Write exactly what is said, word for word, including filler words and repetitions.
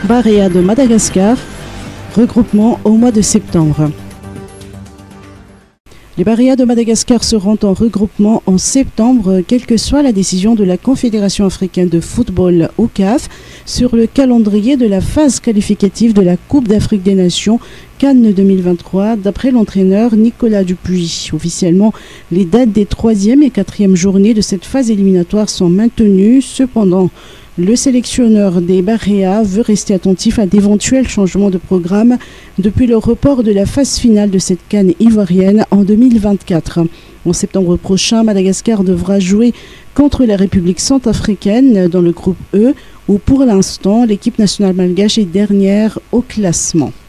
Barea de Madagascar, regroupement au mois de septembre. Les Barea de Madagascar seront en regroupement en septembre, quelle que soit la décision de la Confédération africaine de football ou C A F sur le calendrier de la phase qualificative de la Coupe d'Afrique des Nations Cannes deux mille vingt-trois, d'après l'entraîneur Nicolas Dupuis. Officiellement, les dates des troisième et quatrième journées de cette phase éliminatoire sont maintenues. Cependant, le sélectionneur des Barea veut rester attentif à d'éventuels changements de programme depuis le report de la phase finale de cette Cannes ivoirienne en deux mille vingt-quatre. En septembre prochain, Madagascar devra jouer contre la République centrafricaine dans le groupe E, où pour l'instant l'équipe nationale malgache est dernière au classement.